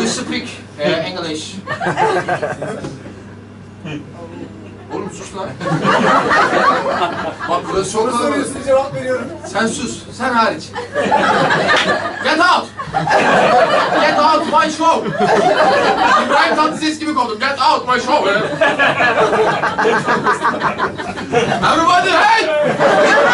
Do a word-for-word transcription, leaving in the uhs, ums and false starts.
speak uh, English? Oğlum sus lan. Bak burası çok kalabalık. Cevap veriyorum. Sen sus, sen hariç. Get out! Get out my show! İbrahim Tatlıses gibi oldum. Get out my show! Everybody, hey!